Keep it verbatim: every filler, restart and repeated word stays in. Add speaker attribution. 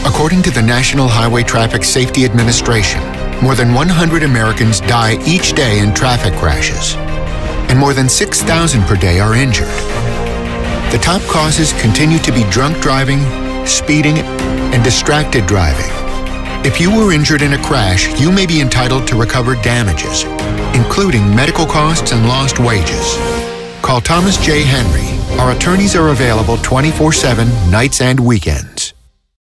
Speaker 1: According to the National Highway Traffic Safety Administration, more than one hundred Americans die each day in traffic crashes, and more than six thousand per day are injured. The top causes continue to be drunk driving, speeding, and distracted driving. If you were injured in a crash, you may be entitled to recover damages, including medical costs and lost wages. Call Thomas J. Henry. Our attorneys are available twenty-four seven, nights and weekends.